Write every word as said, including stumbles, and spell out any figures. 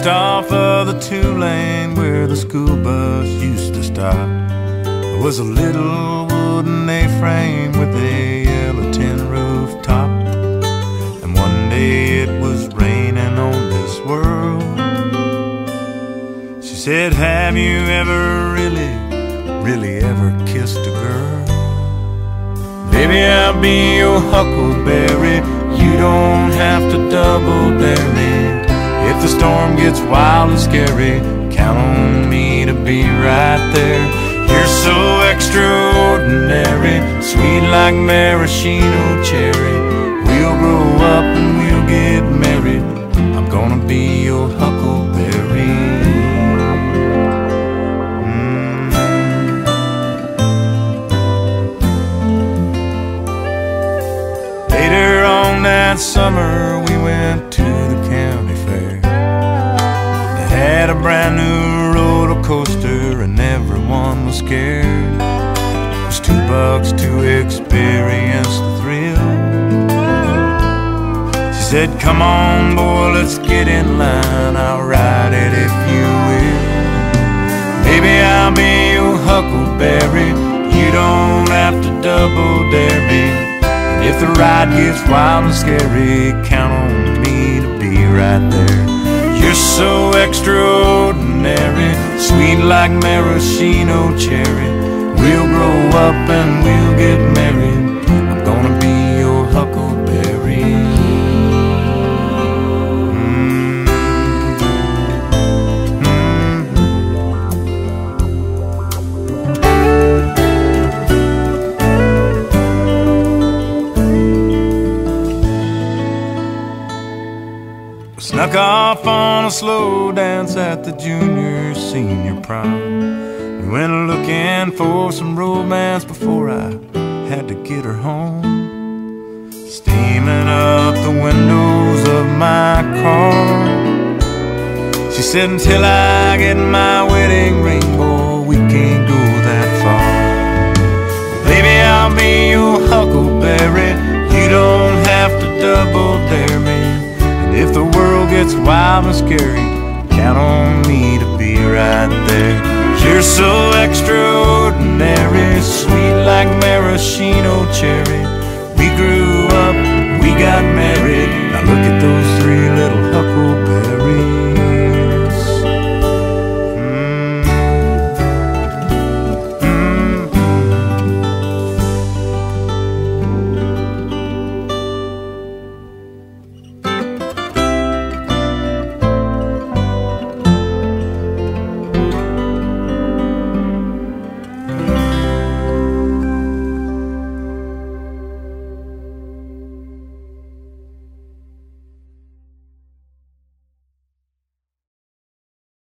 Just off of the two-lane where the school bus used to stop, there was a little wooden A-frame with a yellow tin roof top. And one day it was raining on this world. She said, have you ever really, really ever kissed a girl? Baby, I'll be your huckleberry. You don't have to double dare me. If the storm gets wild and scary, count on me to be right there. You're so extraordinary, sweet like maraschino cherry. We'll grow up and we'll get married. I'm gonna be your huckleberry. Mm. Later on that summer, we went to the county fair. Had a brand new roller coaster and everyone was scared. It was two bucks to experience the thrill. She said, come on boy, let's get in line. I'll ride it if you will. Baby, I'll be your huckleberry. You don't have to double dare me. And if the ride gets wild and scary, count on me to be right there. You're so extraordinary, sweet like maraschino cherry. We'll grow up and we'll get married. I'm gonna be your huckleberry. Mm. Mm. Snuck off on a slow dance at the junior senior prom. We went looking for some romance before I had to get her home. Steaming up the windows of my car, she said, until I get my wedding ring, boy, we can't go that far. Baby, I'll be your huckleberry. You don't have to double dare me. If the world gets wild and scary, count on me to be right there. You're so extraordinary, sweet like maraschino cherry. We grew up, we got married.